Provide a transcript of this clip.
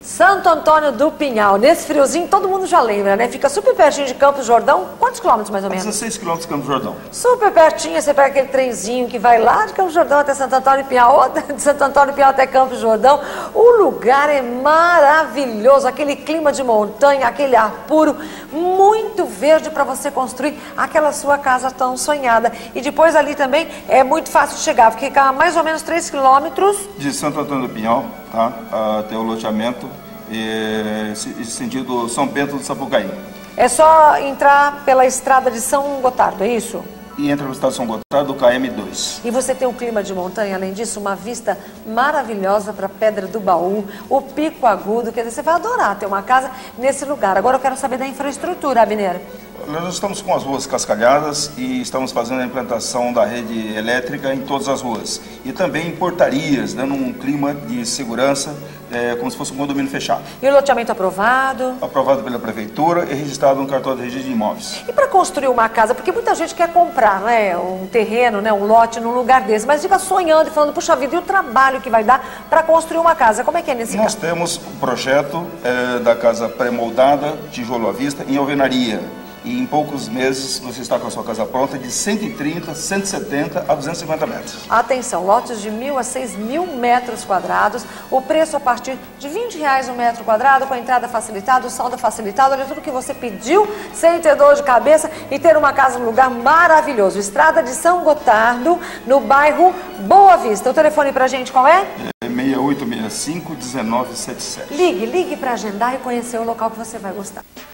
Santo Antônio do Pinhal, nesse friozinho todo mundo já lembra, né? Fica super pertinho de Campos do Jordão. Quantos quilômetros mais ou menos? 16 quilômetros de Campos do Jordão. Super pertinho, você pega aquele trenzinho que vai lá de Campos do Jordão até Santo Antônio do Pinhal, ou de Santo Antônio do Pinhal até Campos do Jordão. O lugar é maravilhoso, aquele clima de montanha, aquele ar puro, muito verde para você construir aquela sua casa tão sonhada. E depois ali também é muito fácil de chegar, porque fica a mais ou menos 3 quilômetros De Santo Antônio do Pinhal, tá? Até o loteamento, sentido São Bento do Sapucaí. É só entrar pela estrada de São Gotardo, é isso? E entra no estado de São Gotardo, do KM2. E você tem um clima de montanha, além disso, uma vista maravilhosa para a Pedra do Baú, o Pico Agudo, quer dizer, você vai adorar ter uma casa nesse lugar. Agora eu quero saber da infraestrutura, Abner. Nós estamos com as ruas cascalhadas e estamos fazendo a implantação da rede elétrica em todas as ruas. E também em portarias, dando um clima de segurança, como se fosse um condomínio fechado. E o loteamento aprovado? Aprovado pela prefeitura e registrado no cartório de registro de imóveis. E para construir uma casa, porque muita gente quer comprar, né, um terreno, né, um lote num lugar desse, mas fica sonhando e falando, puxa vida, e o trabalho que vai dar para construir uma casa? Como é que é nesse Nós caso? temos o projeto da casa pré-moldada, tijolo à vista, em alvenaria. E em poucos meses você está com a sua casa pronta de 130, 170 a 250 metros. Atenção, lotes de 1.000 a 6.000 metros quadrados, o preço a partir de R$20 um metro quadrado, com a entrada facilitada, o saldo facilitado, olha tudo que você pediu, sem ter dor de cabeça e ter uma casa num lugar maravilhoso. Estrada de São Gotardo, no bairro Boa Vista. O telefone pra gente qual é? 6865-1977. Ligue para agendar e conhecer o local que você vai gostar.